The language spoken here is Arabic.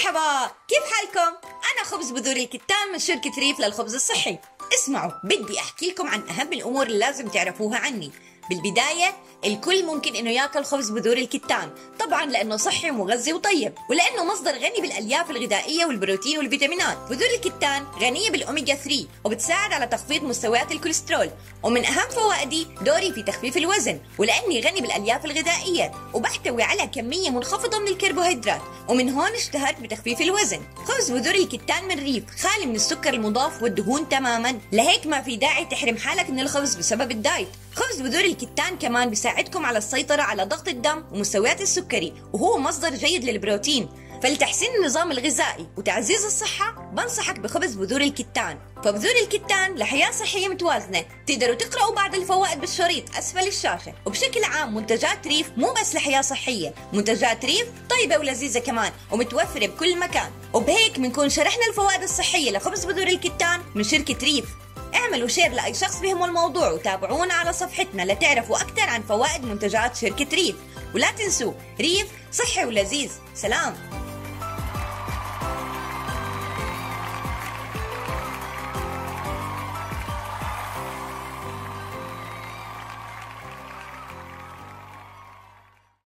مرحبا، كيف حالكم؟ أنا خبز بذور الكتان من شركة ريف للخبز الصحي. اسمعوا، بدي أحكي لكم عن أهم الأمور اللي لازم تعرفوها عني. بالبداية، الكل ممكن إنه ياكل خبز بذور الكتان، طبعاً لأنه صحي ومغذي وطيب، ولأنه مصدر غني بالألياف الغذائية والبروتين والفيتامينات. بذور الكتان غنية بالأوميجا 3 وبتساعد على تخفيض مستويات الكوليسترول، ومن أهم فوائدي دوري في تخفيف الوزن، ولأني غني بالألياف الغذائية وبحتوي على كمية منخفضة من الكربوهيدرات، ومن هون اشتهرت بتخفيف الوزن. خبز بذور الكتان من ريف خالي من السكر المضاف والدهون تماماً، لهيك ما في داعي تحرم حالك من الخبز بسبب الدايت. خبز بذور الكتان كمان بيساعدكم على السيطرة على ضغط الدم ومستويات السكري، وهو مصدر جيد للبروتين. فلتحسين النظام الغذائي وتعزيز الصحة بنصحك بخبز بذور الكتان. فبذور الكتان لحياة صحية متوازنة. تقدروا تقرأوا بعض الفوائد بالشريط أسفل الشاشة. وبشكل عام منتجات ريف مو بس لحياة صحية، منتجات ريف طيبة ولذيذة كمان ومتوفرة بكل مكان. وبهيك بنكون شرحنا الفوائد الصحية لخبز بذور الكتان من شركة ريف. اعملوا شير لأي شخص بهمه الموضوع، وتابعونا على صفحتنا لتعرفوا أكثر عن فوائد منتجات شركة ريف. ولا تنسوا، ريف صحي ولذيذ. سلام.